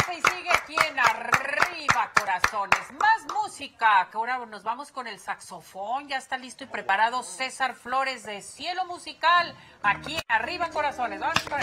adelante y sigue aquí en Arriba Corazones. Más música, que ahora nos vamos con el saxofón. Ya está listo y preparado César Flores de Cielo Musical, aquí en Arriba Corazones. Vamos con él.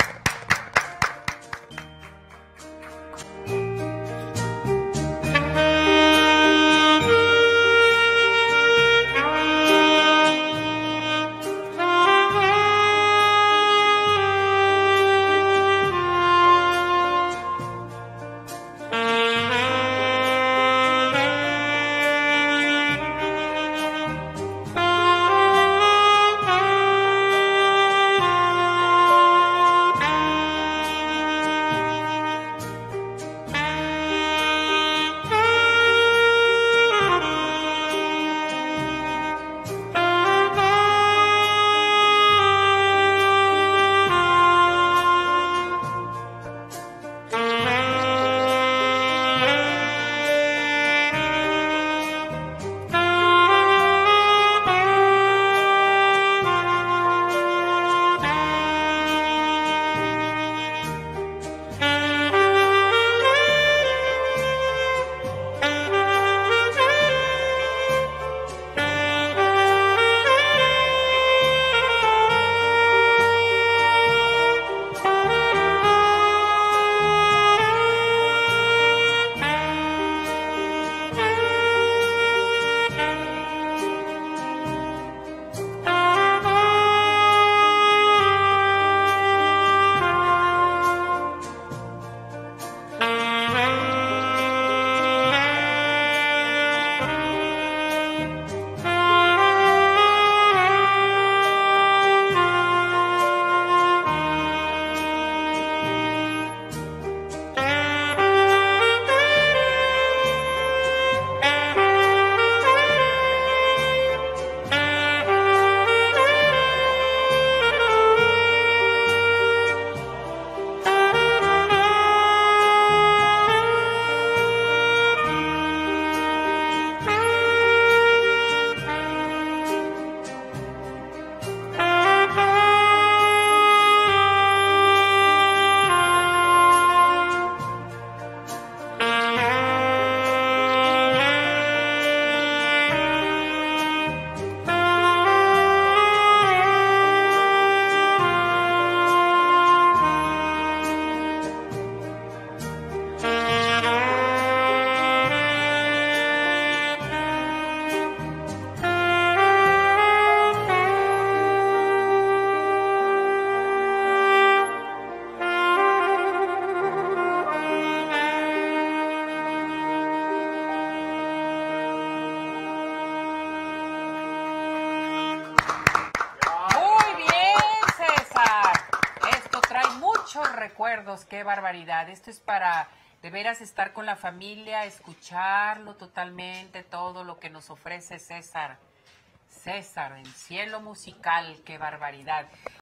Recuerdos, qué barbaridad. Esto es para de veras estar con la familia, escucharlo totalmente, todo lo que nos ofrece César. César en Cielo Musical, qué barbaridad.